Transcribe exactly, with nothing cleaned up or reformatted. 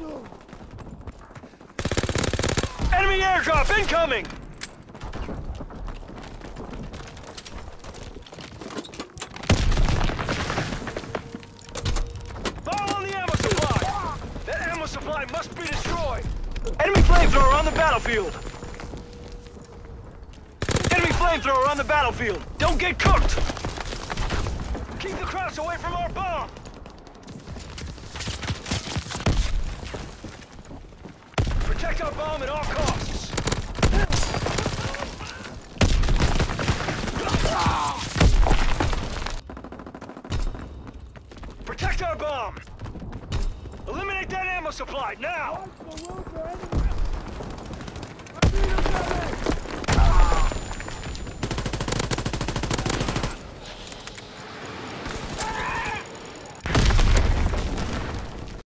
Enemy airdrop incoming! Fire on the ammo supply! That ammo supply must be destroyed! Enemy flamethrower on the battlefield! Enemy flamethrower on the battlefield! Don't get cooked! Keep the Krauts away from our bomb! Protect our bomb at all costs! Protect our bomb! Eliminate that ammo supply, now! Watch the road for enemies.